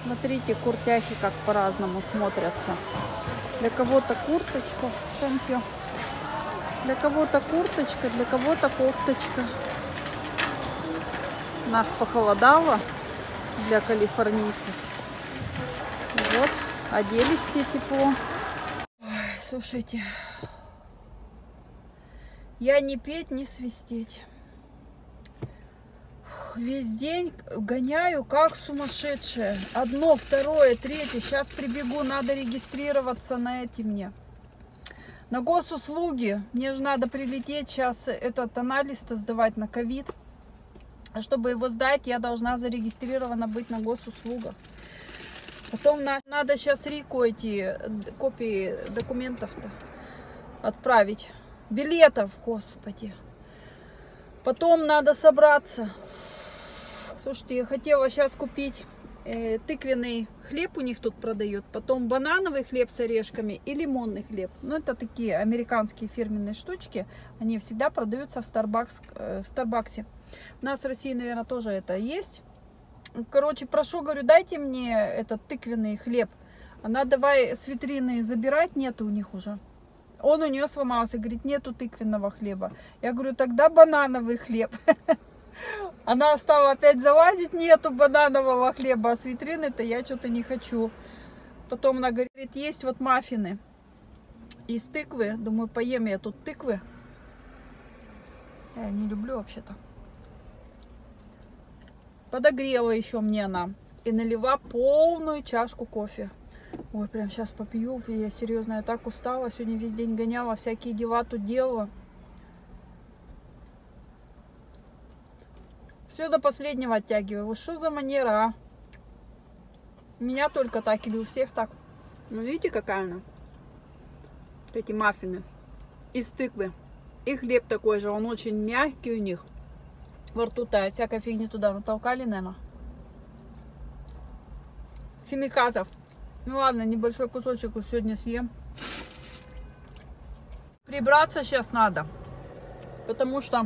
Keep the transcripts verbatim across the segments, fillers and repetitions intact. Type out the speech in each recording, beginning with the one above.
Смотрите, куртяхи как по-разному смотрятся. Для кого-то курточка, thank you. Для кого-то курточка, для кого-то кофточка. У нас похолодало для калифорнийцев. Вот, оделись все тепло. Ой, слушайте, я не петь, не свистеть. Весь день гоняю как сумасшедшая. Одно, второе, третье. Сейчас прибегу, надо регистрироваться на эти мне. На госуслуги. Мне же надо прилететь сейчас этот анализ сдавать на ковид. А чтобы его сдать, я должна зарегистрирована быть на госуслугах. Потом на, надо сейчас Рику эти копии документов-то отправить. Билетов, господи. Потом надо собраться. Слушайте, я хотела сейчас купить э, тыквенный хлеб, у них тут продают. Потом банановый хлеб с орешками и лимонный хлеб. Ну, это такие американские фирменные штучки. Они всегда продаются в, Starbucks, э, в Старбаксе. У нас в России, наверное, тоже это есть. Короче, прошу, говорю, дайте мне этот тыквенный хлеб. Она давай с витрины забирать, нету у них уже. Он у нее сломался, говорит, нету тыквенного хлеба. Я говорю, тогда банановый хлеб. Она стала опять залазить, нету бананового хлеба, а с витрины-то я что-то не хочу. Потом она говорит, есть вот маффины из тыквы. Думаю, поем я тут тыквы. Я не люблю вообще-то. Подогрела еще мне она и налила полную чашку кофе. Ой, прям сейчас попью. Я серьезно, я так устала. Сегодня весь день гоняла, всякие дела тут делала. Все до последнего оттягиваю. Вот что за манера, а? У меня только так или у всех так? Ну, видите, какая она? Вот эти маффины из тыквы. И хлеб такой же, он очень мягкий у них. Во рту тает, всякой фигни туда натолкали, наверное. Химикатов. Ну ладно, небольшой кусочек сегодня съем. Прибраться сейчас надо. Потому что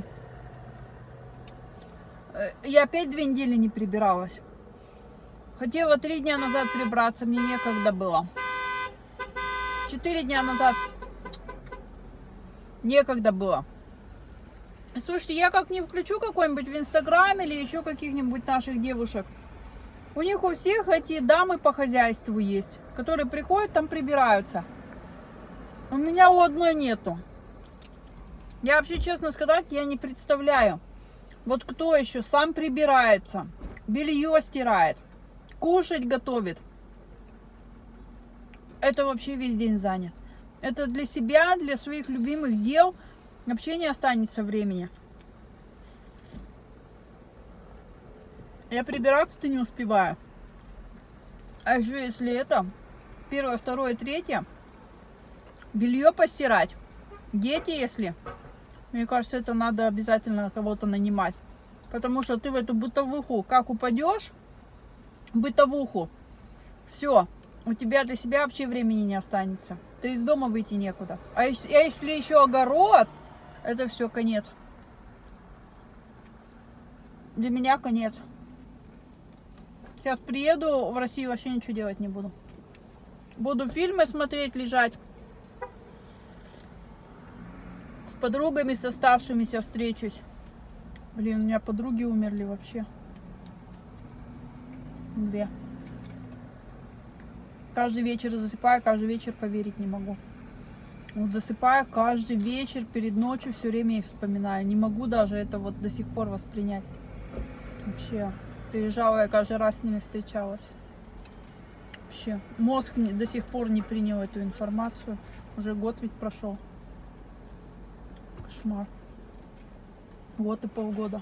я опять две недели не прибиралась. Хотела три дня назад прибраться, мне некогда было. Четыре дня назад некогда было. Слушайте, я как не включу какой-нибудь в Инстаграме или еще каких-нибудь наших девушек. У них у всех эти дамы по хозяйству есть, которые приходят, там прибираются. У меня у одной нету. Я вообще, честно сказать, я не представляю. Вот кто еще сам прибирается, белье стирает, кушать готовит. Это вообще весь день занят. Это для себя, для своих любимых дел вообще не останется времени. Я прибираться-то не успеваю. А еще если это первое, второе, третье, белье постирать. Дети, если... Мне кажется, это надо обязательно кого-то нанимать. Потому что ты в эту бытовуху как упадешь, бытовуху, все, у тебя для себя вообще времени не останется. Ты из дома выйти некуда. А если, а если еще огород, это все, конец. Для меня конец. Сейчас приеду в Россию, вообще ничего делать не буду. Буду фильмы смотреть, лежать. С подругами, с оставшимися встречусь. Блин, у меня подруги умерли вообще. Две. Каждый вечер засыпаю, каждый вечер поверить не могу. Вот засыпаю каждый вечер, перед ночью все время их вспоминаю. Не могу даже это вот до сих пор воспринять. Вообще. Приезжала, я каждый раз с ними встречалась. Вообще. Мозг до сих пор не принял эту информацию. Уже год ведь прошел. Кошмар. Год и полгода.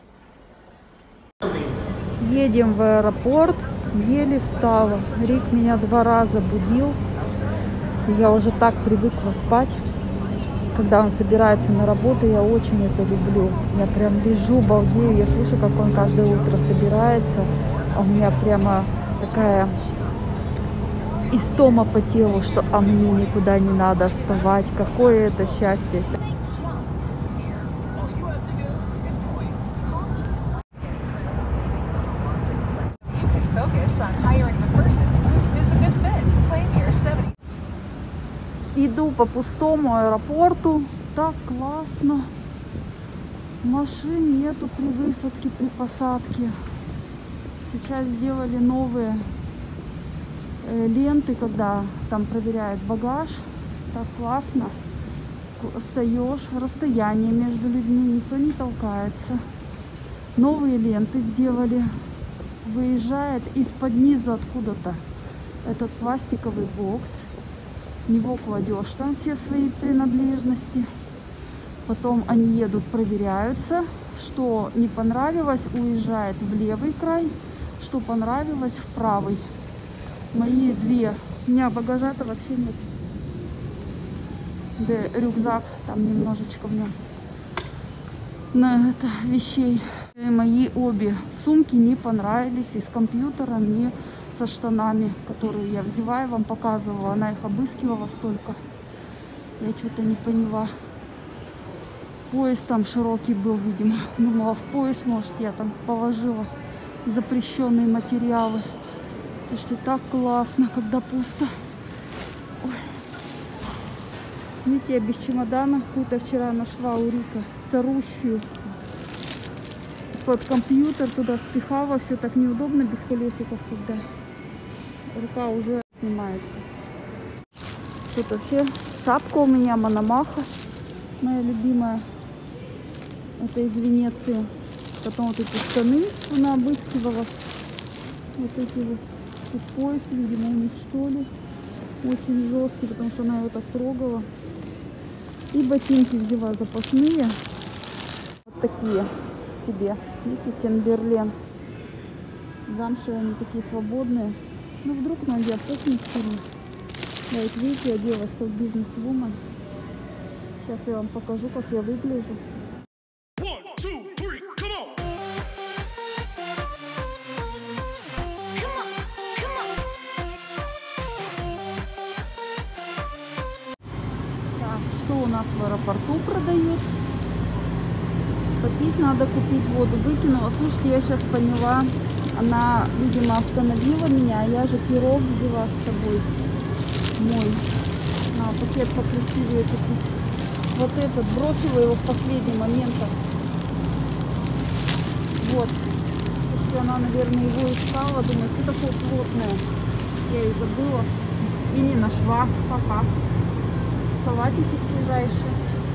Едем в аэропорт. Еле встала. Рик меня два раза будил. Я уже так привыкла спать. Когда он собирается на работу, я очень это люблю. Я прям лежу, балдею. Я слышу, как он каждое утро собирается. А у меня прямо такая истома по телу, что а мне никуда не надо вставать. Какое это счастье. Focus on hiring the person Иду по пустому аэропорту. Так классно. Машин нету при высадке, при посадке. Сейчас сделали новые э, ленты, когда там проверяют багаж. Так классно. Встаешь, расстояние между людьми, никто не толкается. Новые ленты сделали. Выезжает из-под низа откуда-то этот пластиковый бокс. В него кладешь там все свои принадлежности. Потом они едут, проверяются. Что не понравилось, уезжает в левый край. Что понравилось, в правый. Мои две. У меня багажа-то вообще нет. Да, рюкзак там немножечко в нем. На это вещей. И мои обе сумки не понравились. И с компьютером, и со штанами, которые я взяла и вам показывала. Она их обыскивала столько. Я что-то не поняла. Пояс там широкий был, видимо. Думала, в пояс, может, я там положила запрещенные материалы. Потому что так классно, когда пусто. Ой. Видите, я без чемодана какую-то вчера нашла у Рика. Старущую. Под компьютер туда спихала. Все так неудобно без колесиков, когда рука уже снимается. Тут вообще шапка у меня Мономаха. Моя любимая. Это из Венеции. Потом вот эти штаны она обыскивала. Вот эти вот. Тут пояс, видимо, у них что ли. Очень жесткий, потому что она его так трогала. И ботинки взяла запасные. Вот такие себе. Видите, Тимберлен. Замшевые, они такие свободные. Ну вдруг ноги опухнут сильно. Да, вот видите, я оделась как бизнес-вумен. Сейчас я вам покажу, как я выгляжу. Что у нас в аэропорту продают? Попить надо, купить воду. Выкинула. Слушайте, я сейчас поняла. Она, видимо, остановила меня. А я же пирог взяла с собой. Мой. На пакет покрасивее купить. Вот этот. Бросила его в последний момент. Вот. Потому что она, наверное, его искала. Думаю, что такое плотное. Я и забыла. И не нашла. Пока. Салатики свежайшие.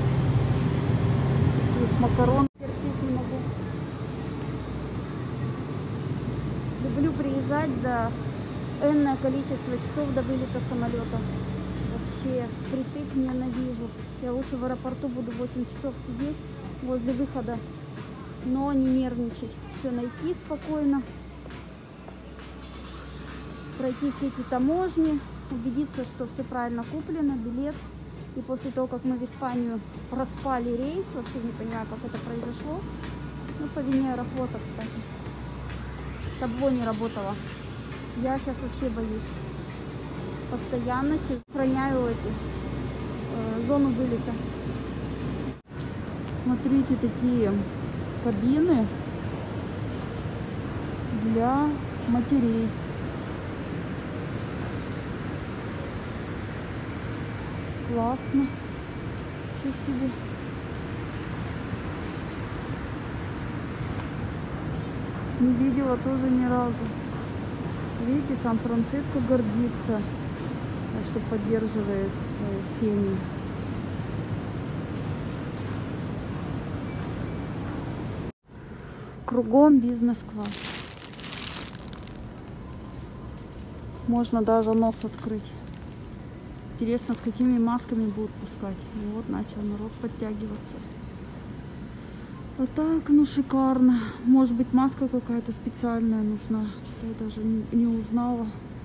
Из макарон. Терпеть не могу. Люблю приезжать за энное количество часов до вылета самолета. Вообще притык ненавижу. Я лучше в аэропорту буду восемь часов сидеть возле выхода, но не нервничать. Все найти спокойно. Пройти все эти таможни. Убедиться, что все правильно куплено, билет. И после того, как мы в Испанию проспали рейс, вообще не понимаю, как это произошло. Ну, по вине Аэрофлота, кстати. Табло не работало. Я сейчас вообще боюсь. Постоянно сохраняю эти, э, зону вылета. Смотрите, такие кабины для матерей. Классно. Что себе. Не видела тоже ни разу. Видите, Сан-Франциско гордится, что поддерживает э, семьи. Кругом бизнес-класс. Можно даже нос открыть. Интересно, с какими масками будут пускать. И вот начал народ подтягиваться. Вот так, ну шикарно. Может быть, маска какая-то специальная нужна. Я даже не, не узнала.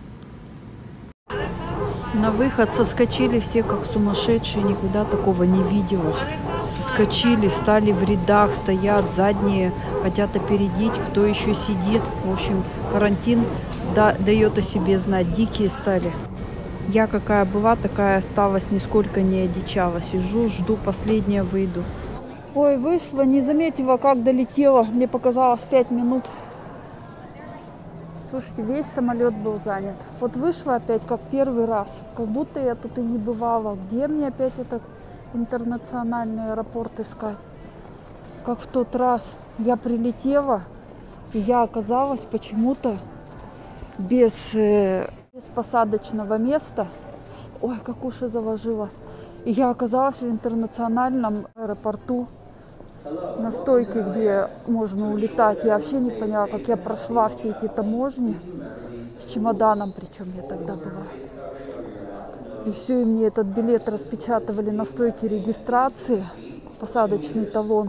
На выход соскочили все как сумасшедшие. Никогда такого не видела. Соскочили, стали в рядах, стоят, задние хотят опередить. Кто еще сидит. В общем, карантин да, дает о себе знать. Дикие стали. Я какая была, такая осталась, нисколько не одичала. Сижу, жду, последняя выйду. Ой, вышла, не заметила, как долетела. Мне показалось пять минут. Слушайте, весь самолет был занят. Вот вышла опять как первый раз, как будто я тут и не бывала. Где мне опять этот интернациональный аэропорт искать? Как в тот раз я прилетела, и я оказалась почему-то без, э, без посадочного места. Ой, как уши заложила. И я оказалась в интернациональном аэропорту на стойке, где можно улетать. Я вообще не поняла, как я прошла все эти таможни с чемоданом, причем я тогда была. И все, и мне этот билет распечатывали на стойке регистрации, посадочный талон.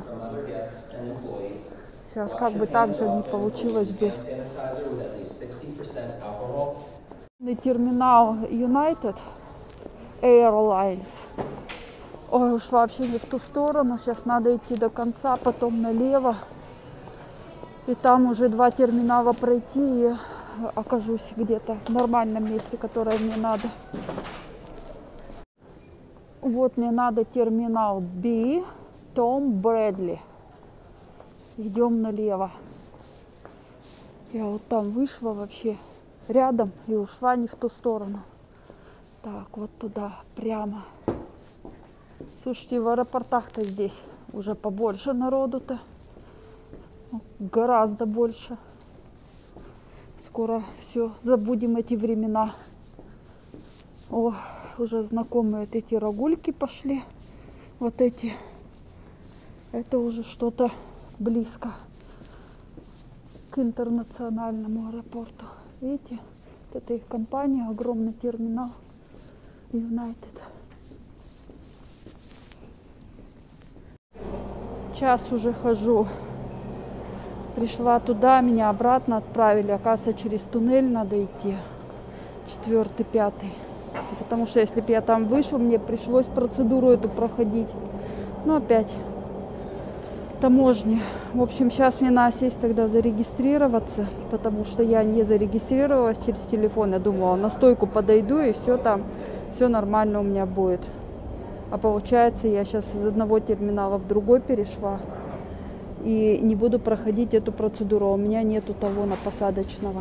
Сейчас как бы так же не получилось бы. Терминал United Airlines. Ой, уж вообще не в ту сторону. Сейчас надо идти до конца, потом налево. И там уже два терминала пройти, и окажусь где-то в нормальном месте, которое мне надо. Вот мне надо терминал B, Том Брэдли. Идем налево. Я вот там вышла вообще рядом и ушла не в ту сторону. Так, вот туда, прямо. Слушайте, в аэропортах-то здесь уже побольше народу-то. Гораздо больше. Скоро все, забудем эти времена. О, уже знакомые вот эти рогульки пошли. Вот эти. Это уже что-то близко к интернациональному аэропорту. Видите? Вот это их компания, огромный терминал United. Час уже хожу. Пришла туда, меня обратно отправили. Оказывается, через туннель надо идти. Четвертый, пятый. Потому что если бы я там вышел, мне пришлось процедуру эту проходить. Но опять таможня. В общем, сейчас мне надо сесть тогда зарегистрироваться, потому что я не зарегистрировалась через телефон. Я думала, на стойку подойду и все там, все нормально у меня будет. А получается, я сейчас из одного терминала в другой перешла и не буду проходить эту процедуру. У меня нету талона посадочного.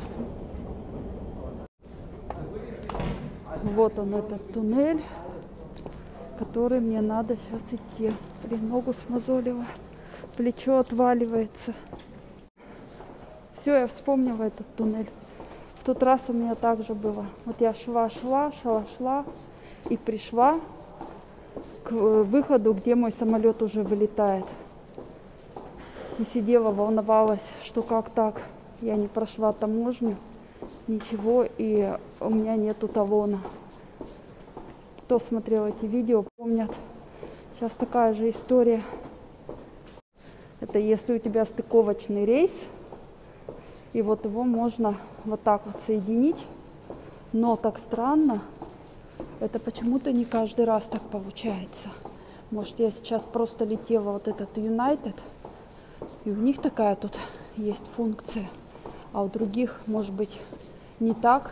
Вот он, этот туннель, который мне надо сейчас идти. Блин, ногу смазолила, плечо отваливается. Все, я вспомнила этот туннель. В тот раз у меня так же было. Вот я шла, шла, шла, шла и пришла к выходу, где мой самолет уже вылетает. И сидела, волновалась, что как так, я не прошла таможню, ничего, и у меня нету талона. Кто смотрел эти видео, помнят. Сейчас такая же история. Это если у тебя стыковочный рейс, и вот его можно вот так вот соединить. Но так странно, это почему-то не каждый раз так получается. Может, я сейчас просто летела вот этот United, и у них такая тут есть функция, а у других, может быть, не так.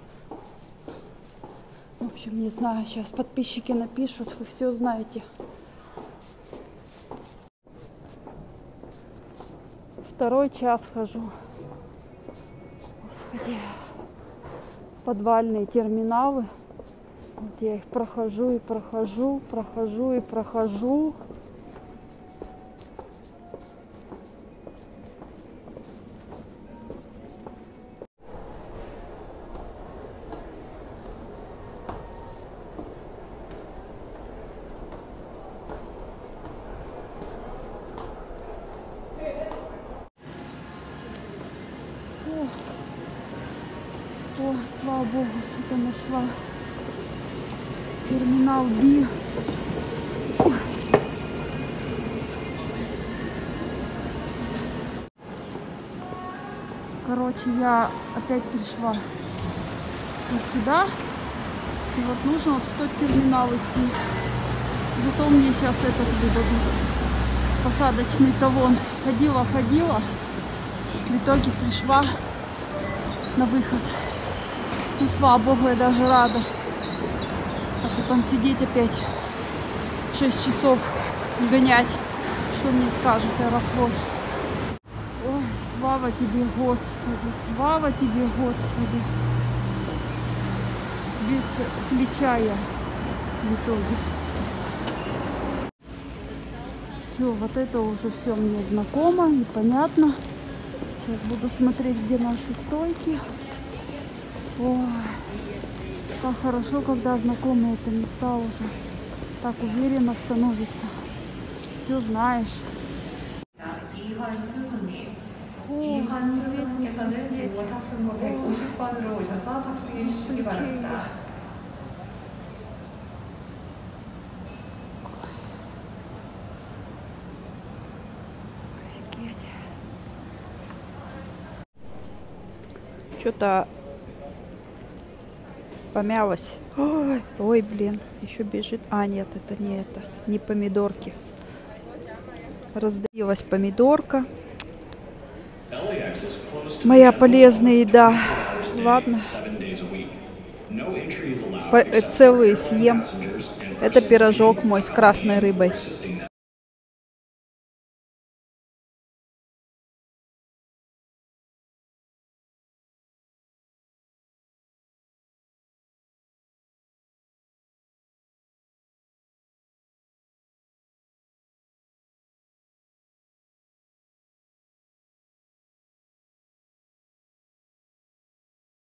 В общем, не знаю, сейчас подписчики напишут, вы все знаете. Второй час хожу. Господи. Подвальные терминалы. Вот я их прохожу и прохожу, прохожу и прохожу. О, слава богу, что-то нашла. Терминал B. Короче, я опять пришла вот сюда. И вот нужно вот в тот терминал идти. Зато мне сейчас этот выдадут. Посадочный талон. Ходила, ходила. В итоге пришла на выход. Ну, слава богу, я даже рада. А то там сидеть опять шесть часов гонять. Что мне скажет Аэрофлот? Ой, слава Слава тебе, Господи, слава тебе, Господи. Без плеча я в итоге. Все, вот это уже все мне знакомо и понятно. Сейчас буду смотреть, где наши стойки. Ой, так хорошо, когда знакомые это места уже. Так уверенно становится. Все знаешь. О, опять не свистеть. Что-то помялось. Ой, ой, блин, еще бежит. А, нет, это не это, не помидорки. Раздавилась помидорка. Моя полезная еда. Ладно. По целые съем. Это пирожок мой с красной рыбой.